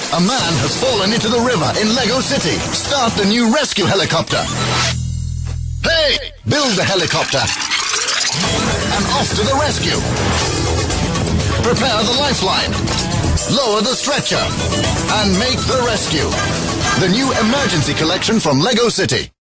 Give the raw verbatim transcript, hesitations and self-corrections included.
A man has fallen into the river in Lego City. Start the new rescue helicopter. Hey! Build the helicopter. And off to the rescue. Prepare the lifeline. Lower the stretcher. And make the rescue. The new emergency collection from Lego City.